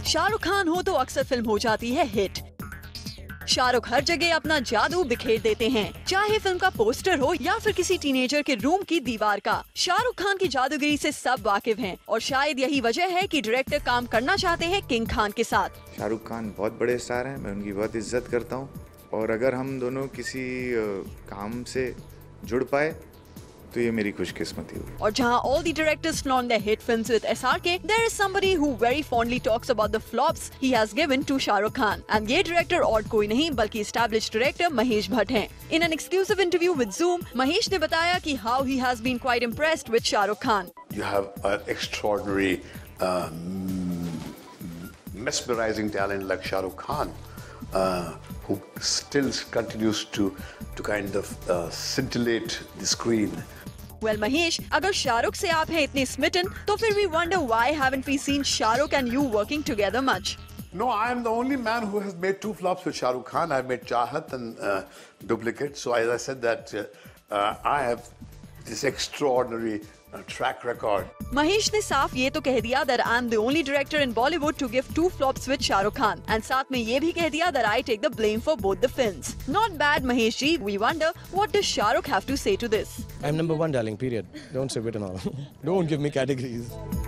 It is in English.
शाहरुख खान हो तो अक्सर फिल्म हो जाती है हिट। शाहरुख हर जगह अपना जादू बिखेर देते हैं, चाहे फिल्म का पोस्टर हो या फिर किसी टीनेजर के रूम की दीवार का। शाहरुख खान की जादूगिरी से सब वाकिफ हैं और शायद यही वजह है कि डायरेक्टर काम करना चाहते हैं किंग खान के साथ। शाहरुख खान बहुत बड़े स्टार हैं, मैं उनकी बहुत इज्जत करता हूँ और अगर हम दोनों किसी काम से जुड़ पाए तो ये मेरी खुशकिस्मती हुई। और जहां all the directors flaunt their hit films with SRK, there is somebody who very fondly talks about the flops he has given to Shah Rukh Khan. And ये director और कोई नहीं बल्कि established director महेश भट्ट हैं। In an exclusive interview with Zoom, Mahesh ने बताया कि how he has been quite impressed with Shah Rukh Khan. You have an extraordinary, mesmerizing talent like Shah Rukh Khan, who still continues to kind of scintillate the screen. Well, Mahesh, अगर शाहरुख से आप हैं इतने smitten, तो फिर we wonder why haven't we seen Shahrukh and you working together much? No, I am the only man who has made 2 flops with Shah Rukh Khan. I've made Chahat and Duplicate. So as I said that I have this extraordinary track record. Mahesh ने साफ ये तो कह दिया that I'm the only director in Bollywood to give 2 flops with Shah Rukh Khan, and साथ में ये भी कह दिया that I take the blame for both the films. Not bad, Mahesh ji. We wonder what does Shah Rukh have to say to this? I'm number 1, darling. Period. Don't say it and all. Don't give me categories.